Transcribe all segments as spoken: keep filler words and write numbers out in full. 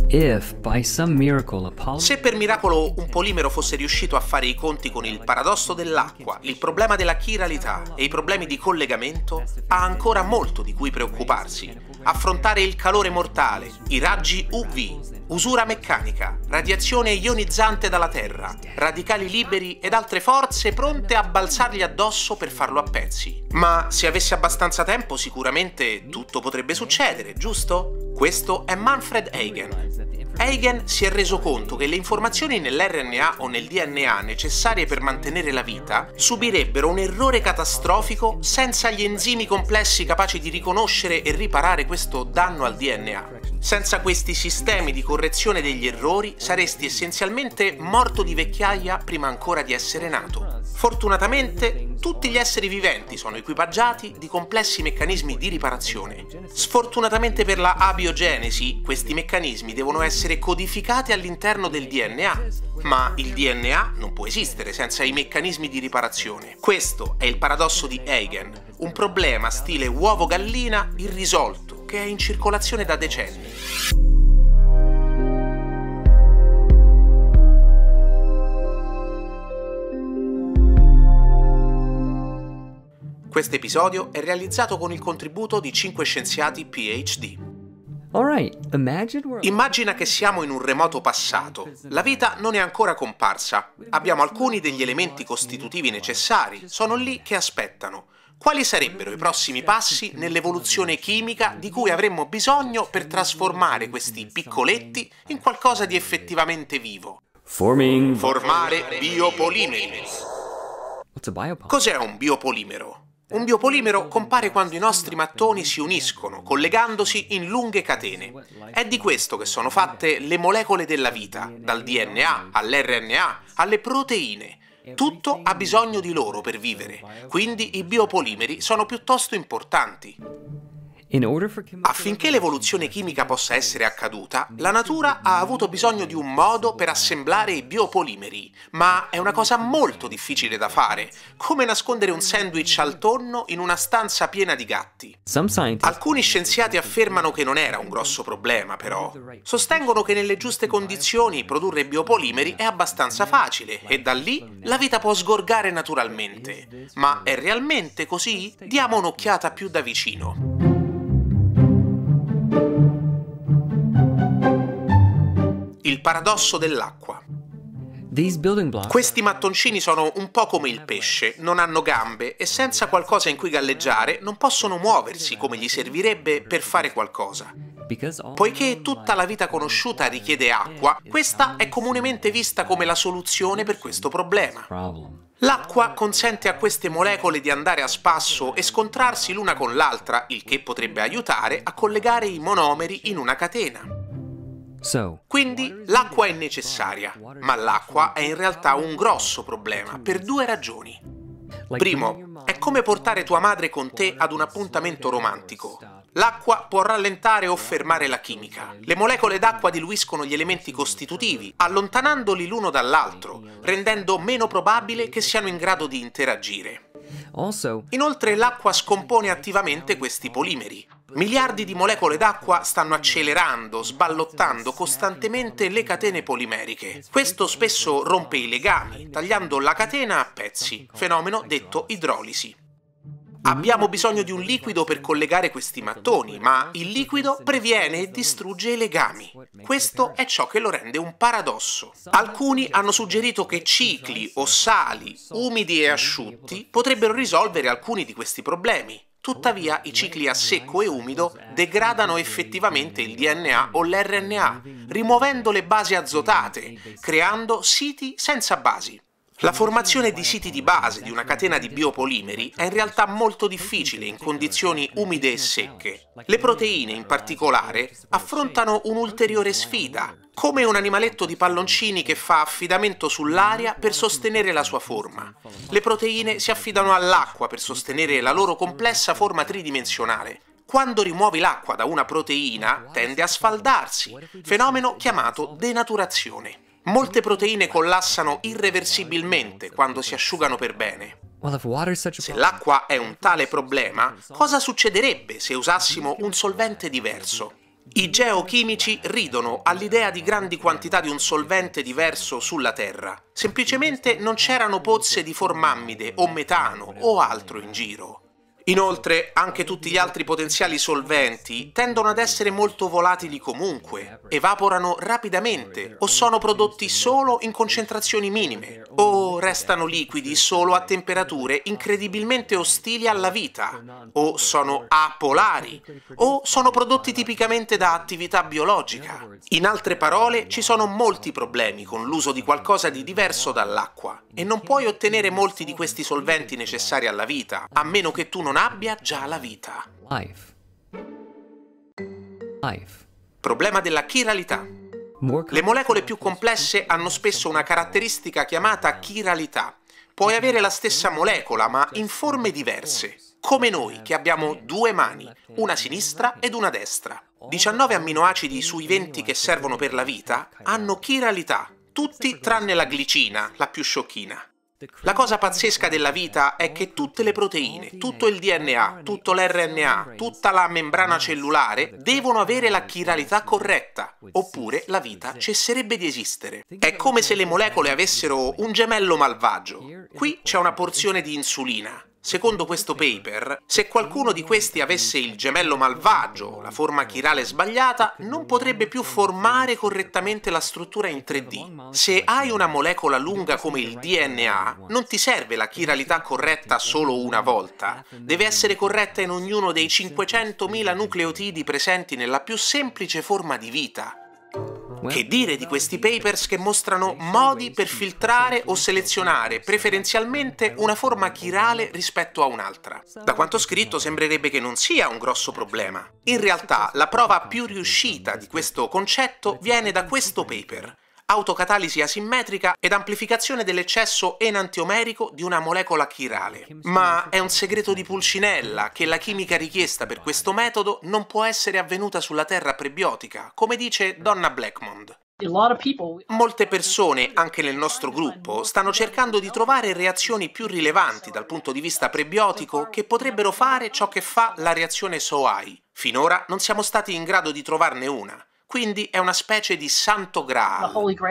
If, by some miracle, a polymer... Se per miracolo un polimero fosse riuscito a fare i conti con il paradosso dell'acqua, il problema della chiralità e i problemi di collegamento, ha ancora molto di cui preoccuparsi. Affrontare il calore mortale, i raggi U V, usura meccanica, radiazione ionizzante dalla Terra, radicali liberi ed altre forze pronte a balzargli addosso per farlo a pezzi. Ma se avesse abbastanza tempo sicuramente tutto potrebbe succedere, giusto? Questo è Manfred Eigen. Eigen si è reso conto che le informazioni nell'R N A o nel D N A necessarie per mantenere la vita subirebbero un errore catastrofico senza gli enzimi complessi capaci di riconoscere e riparare questo danno al D N A. Senza questi sistemi di correzione degli errori saresti essenzialmente morto di vecchiaia prima ancora di essere nato. Fortunatamente, tutti gli esseri viventi sono equipaggiati di complessi meccanismi di riparazione. Sfortunatamente per la abiogenesi, questi meccanismi devono essere codificati all'interno del D N A, ma il D N A non può esistere senza i meccanismi di riparazione. Questo è il paradosso di Eigen, un problema stile uovo-gallina irrisolto che è in circolazione da decenni. Questo episodio è realizzato con il contributo di cinque scienziati P H D. Alright, imagine we're... Immagina che siamo in un remoto passato. La vita non è ancora comparsa. Abbiamo alcuni degli elementi costitutivi necessari. Sono lì che aspettano. Quali sarebbero i prossimi passi nell'evoluzione chimica di cui avremmo bisogno per trasformare questi piccoletti in qualcosa di effettivamente vivo? Forming... Formare biopolimeri. What's a biopolymer? Cos'è un biopolimero? Un biopolimero compare quando i nostri mattoni si uniscono, collegandosi in lunghe catene. È di questo che sono fatte le molecole della vita, dal D N A all'R N A alle proteine. Tutto ha bisogno di loro per vivere, quindi i biopolimeri sono piuttosto importanti. In order for chemical... Affinché l'evoluzione chimica possa essere accaduta, la natura ha avuto bisogno di un modo per assemblare i biopolimeri, ma è una cosa molto difficile da fare, come nascondere un sandwich al tonno in una stanza piena di gatti. Some scientists... Alcuni scienziati affermano che non era un grosso problema, però. Sostengono che nelle giuste condizioni produrre biopolimeri è abbastanza facile e da lì la vita può sgorgare naturalmente. Ma è realmente così? Diamo un'occhiata più da vicino. Il paradosso dell'acqua. These building blocks... Questi mattoncini sono un po' come il pesce, non hanno gambe e senza qualcosa in cui galleggiare non possono muoversi come gli servirebbe per fare qualcosa. Poiché tutta la vita conosciuta richiede acqua, questa è comunemente vista come la soluzione per questo problema. L'acqua consente a queste molecole di andare a spasso e scontrarsi l'una con l'altra, il che potrebbe aiutare a collegare i monomeri in una catena. Quindi l'acqua è necessaria, ma l'acqua è in realtà un grosso problema per due ragioni. Primo, è come portare tua madre con te ad un appuntamento romantico. L'acqua può rallentare o fermare la chimica. Le molecole d'acqua diluiscono gli elementi costitutivi, allontanandoli l'uno dall'altro, rendendo meno probabile che siano in grado di interagire. Inoltre l'acqua scompone attivamente questi polimeri. Miliardi di molecole d'acqua stanno accelerando, sballottando costantemente le catene polimeriche. Questo spesso rompe i legami, tagliando la catena a pezzi, fenomeno detto idrolisi. Abbiamo bisogno di un liquido per collegare questi mattoni, ma il liquido previene e distrugge i legami. Questo è ciò che lo rende un paradosso. Alcuni hanno suggerito che cicli o sali, umidi e asciutti, potrebbero risolvere alcuni di questi problemi. Tuttavia, i cicli a secco e umido degradano effettivamente il D N A o l'R N A, rimuovendo le basi azotate, creando siti senza basi. La formazione di siti di base di una catena di biopolimeri è in realtà molto difficile in condizioni umide e secche. Le proteine, in particolare, affrontano un'ulteriore sfida, come un animaletto di palloncini che fa affidamento sull'aria per sostenere la sua forma. Le proteine si affidano all'acqua per sostenere la loro complessa forma tridimensionale. Quando rimuovi l'acqua da una proteina, tende a sfaldarsi, fenomeno chiamato denaturazione. Molte proteine collassano irreversibilmente quando si asciugano per bene. Se l'acqua è un tale problema, cosa succederebbe se usassimo un solvente diverso? I geochimici ridono all'idea di grandi quantità di un solvente diverso sulla Terra. Semplicemente non c'erano pozze di formammide o metano o altro in giro. Inoltre, anche tutti gli altri potenziali solventi tendono ad essere molto volatili comunque, evaporano rapidamente o sono prodotti solo in concentrazioni minime, o restano liquidi solo a temperature incredibilmente ostili alla vita, o sono apolari, o sono prodotti tipicamente da attività biologica. In altre parole, ci sono molti problemi con l'uso di qualcosa di diverso dall'acqua, e non puoi ottenere molti di questi solventi necessari alla vita, a meno che tu non abbia già la vita. Life. Life. Problema della chiralità. Le molecole più complesse hanno spesso una caratteristica chiamata chiralità. Puoi avere la stessa molecola, ma in forme diverse. Come noi, che abbiamo due mani, una sinistra ed una destra. diciannove amminoacidi sui venti che servono per la vita hanno chiralità, tutti tranne la glicina, la più sciocchina. La cosa pazzesca della vita è che tutte le proteine, tutto il D N A, tutto l'R N A, tutta la membrana cellulare devono avere la chiralità corretta, oppure la vita cesserebbe di esistere. È come se le molecole avessero un gemello malvagio. Qui c'è una porzione di insulina. Secondo questo paper, se qualcuno di questi avesse il gemello malvagio, la forma chirale sbagliata, non potrebbe più formare correttamente la struttura in tre D. Se hai una molecola lunga come il D N A, non ti serve la chiralità corretta solo una volta. Deve essere corretta in ognuno dei cinquecentomila nucleotidi presenti nella più semplice forma di vita. Che dire di questi papers che mostrano modi per filtrare o selezionare preferenzialmente una forma chirale rispetto a un'altra. Da quanto scritto sembrerebbe che non sia un grosso problema. In realtà la prova più riuscita di questo concetto viene da questo paper. Autocatalisi asimmetrica ed amplificazione dell'eccesso enantiomerico di una molecola chirale. Ma è un segreto di Pulcinella che la chimica richiesta per questo metodo non può essere avvenuta sulla terra prebiotica, come dice Donna Blackmond. Molte persone, anche nel nostro gruppo, stanno cercando di trovare reazioni più rilevanti dal punto di vista prebiotico che potrebbero fare ciò che fa la reazione S O A I. Finora non siamo stati in grado di trovarne una. Quindi è una specie di santo graal.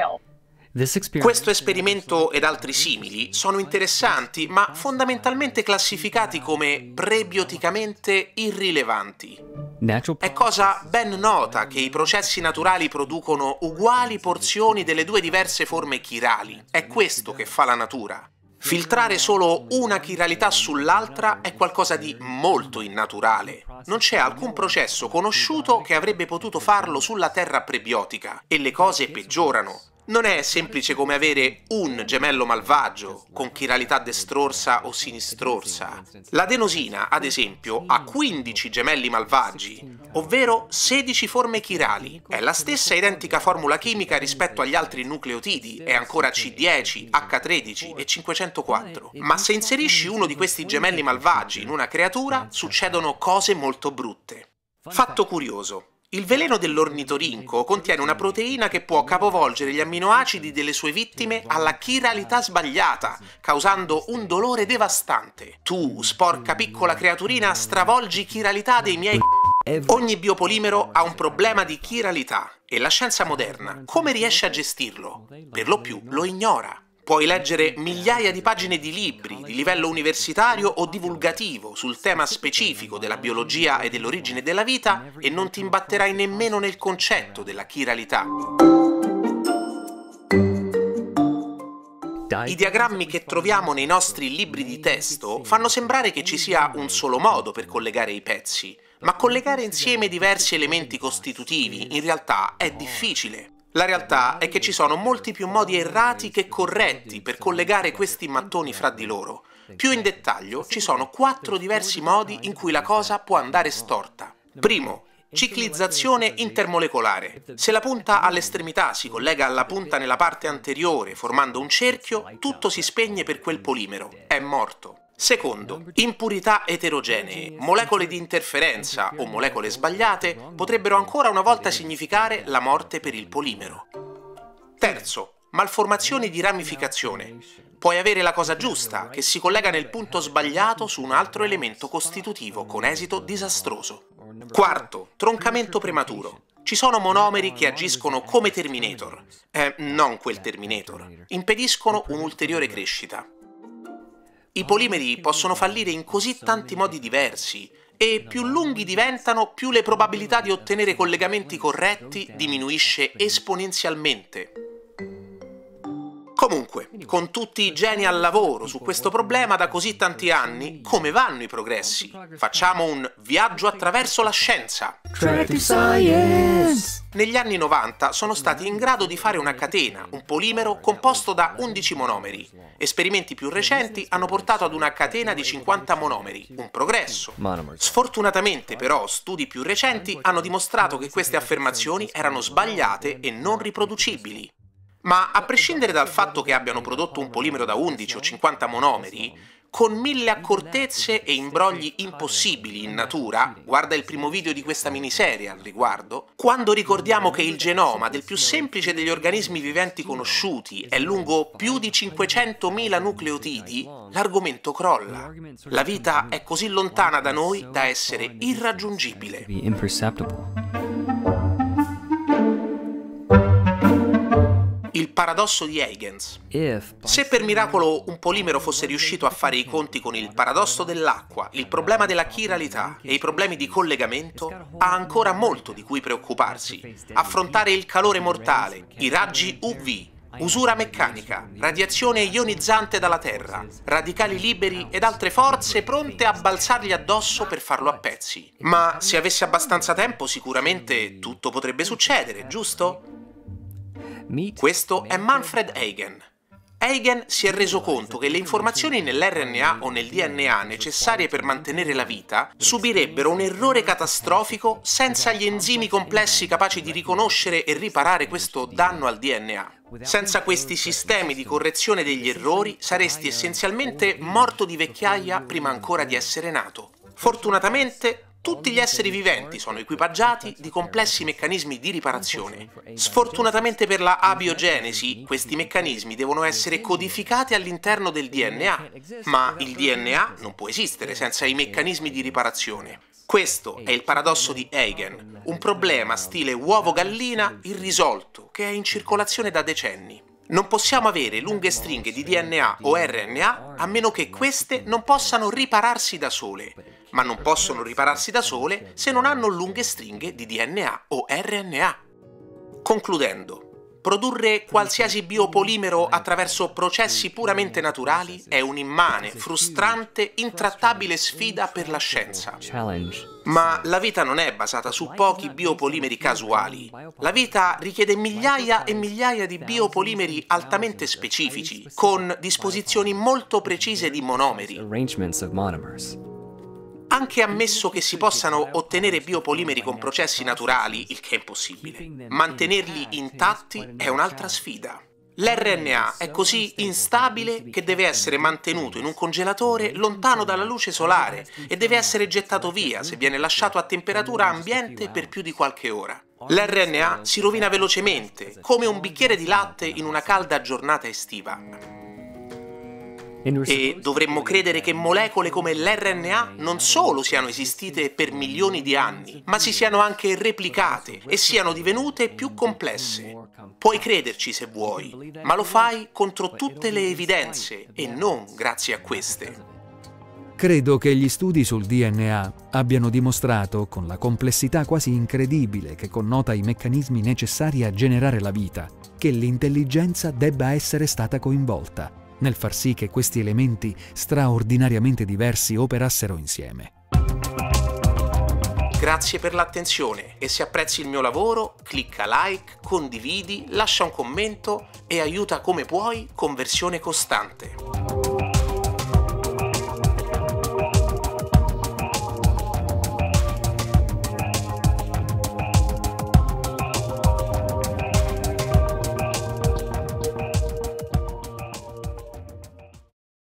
Questo esperimento ed altri simili sono interessanti, ma fondamentalmente classificati come prebioticamente irrilevanti. È cosa ben nota che i processi naturali producono uguali porzioni delle due diverse forme chirali. È questo che fa la natura. Filtrare solo una chiralità sull'altra è qualcosa di molto innaturale. Non c'è alcun processo conosciuto che avrebbe potuto farlo sulla terra prebiotica, e le cose peggiorano. Non è semplice come avere un gemello malvagio, con chiralità destrorsa o sinistrorsa. L'adenosina, ad esempio, ha quindici gemelli malvagi, ovvero sedici forme chirali. È la stessa identica formula chimica rispetto agli altri nucleotidi, è ancora C dieci, H tredici e cinquecentoquattro. Ma se inserisci uno di questi gemelli malvagi in una creatura, succedono cose molto brutte. Fatto curioso. Il veleno dell'ornitorinco contiene una proteina che può capovolgere gli amminoacidi delle sue vittime alla chiralità sbagliata, causando un dolore devastante. Tu, sporca piccola creaturina, stravolgi chiralità dei miei c***i. Ogni biopolimero ha un problema di chiralità e la scienza moderna, come riesce a gestirlo? Per lo più lo ignora. Puoi leggere migliaia di pagine di libri di livello universitario o divulgativo sul tema specifico della biologia e dell'origine della vita e non ti imbatterai nemmeno nel concetto della chiralità. I diagrammi che troviamo nei nostri libri di testo fanno sembrare che ci sia un solo modo per collegare i pezzi, ma collegare insieme diversi elementi costitutivi in realtà è difficile. La realtà è che ci sono molti più modi errati che corretti per collegare questi mattoni fra di loro. Più in dettaglio, ci sono quattro diversi modi in cui la cosa può andare storta. Primo, ciclizzazione intermolecolare. Se la punta all'estremità si collega alla punta nella parte anteriore formando un cerchio, tutto si spegne per quel polimero. È morto. Secondo, impurità eterogenee, molecole di interferenza o molecole sbagliate potrebbero ancora una volta significare la morte per il polimero. Terzo, malformazioni di ramificazione. Puoi avere la cosa giusta, che si collega nel punto sbagliato su un altro elemento costitutivo, con esito disastroso. Quarto, troncamento prematuro. Ci sono monomeri che agiscono come Terminator, eh, non quel Terminator, impediscono un'ulteriore crescita. I polimeri possono fallire in così tanti modi diversi, e più lunghi diventano, più le probabilità di ottenere collegamenti corretti diminuisce esponenzialmente. Comunque, con tutti i geni al lavoro su questo problema da così tanti anni, come vanno i progressi? Facciamo un viaggio attraverso la scienza. Negli anni novanta sono stati in grado di fare una catena, un polimero composto da undici monomeri. Esperimenti più recenti hanno portato ad una catena di cinquanta monomeri, un progresso. Sfortunatamente però studi più recenti hanno dimostrato che queste affermazioni erano sbagliate e non riproducibili. Ma a prescindere dal fatto che abbiano prodotto un polimero da undici o cinquanta monomeri, con mille accortezze e imbrogli impossibili in natura, guarda il primo video di questa miniserie al riguardo, quando ricordiamo che il genoma del più semplice degli organismi viventi conosciuti è lungo più di cinquecentomila nucleotidi, l'argomento crolla. La vita è così lontana da noi da essere irraggiungibile. Il paradosso di Huygens. Se per miracolo un polimero fosse riuscito a fare i conti con il paradosso dell'acqua, il problema della chiralità e i problemi di collegamento, ha ancora molto di cui preoccuparsi. Affrontare il calore mortale, i raggi U V, usura meccanica, radiazione ionizzante dalla Terra, radicali liberi ed altre forze pronte a balzargli addosso per farlo a pezzi. Ma se avesse abbastanza tempo sicuramente tutto potrebbe succedere, giusto? Questo è Manfred Eigen. Eigen si è reso conto che le informazioni nell'R N A o nel D N A necessarie per mantenere la vita subirebbero un errore catastrofico senza gli enzimi complessi capaci di riconoscere e riparare questo danno al D N A. Senza questi sistemi di correzione degli errori saresti essenzialmente morto di vecchiaia prima ancora di essere nato. Fortunatamente, tutti gli esseri viventi sono equipaggiati di complessi meccanismi di riparazione. Sfortunatamente per la abiogenesi, questi meccanismi devono essere codificati all'interno del D N A, ma il D N A non può esistere senza i meccanismi di riparazione. Questo è il paradosso di Eigen, un problema stile uovo-gallina irrisolto che è in circolazione da decenni. Non possiamo avere lunghe stringhe di D N A o R N A a meno che queste non possano ripararsi da sole, ma non possono ripararsi da sole se non hanno lunghe stringhe di D N A o R N A. Concludendo, produrre qualsiasi biopolimero attraverso processi puramente naturali è un'immane, frustrante, intrattabile sfida per la scienza. Ma la vita non è basata su pochi biopolimeri casuali. La vita richiede migliaia e migliaia di biopolimeri altamente specifici, con disposizioni molto precise di monomeri. Anche ammesso che si possano ottenere biopolimeri con processi naturali, il che è impossibile, mantenerli intatti è un'altra sfida. L'R N A è così instabile che deve essere mantenuto in un congelatore lontano dalla luce solare e deve essere gettato via se viene lasciato a temperatura ambiente per più di qualche ora. L'R N A si rovina velocemente, come un bicchiere di latte in una calda giornata estiva. E dovremmo credere che molecole come l'R N A non solo siano esistite per milioni di anni, ma si siano anche replicate e siano divenute più complesse. Puoi crederci se vuoi, ma lo fai contro tutte le evidenze e non grazie a queste. Credo che gli studi sul D N A abbiano dimostrato, con la complessità quasi incredibile che connota i meccanismi necessari a generare la vita, che l'intelligenza debba essere stata coinvolta nel far sì che questi elementi straordinariamente diversi operassero insieme. Grazie per l'attenzione e se apprezzi il mio lavoro, clicca like, condividi, lascia un commento e aiuta come puoi Conversione Costante.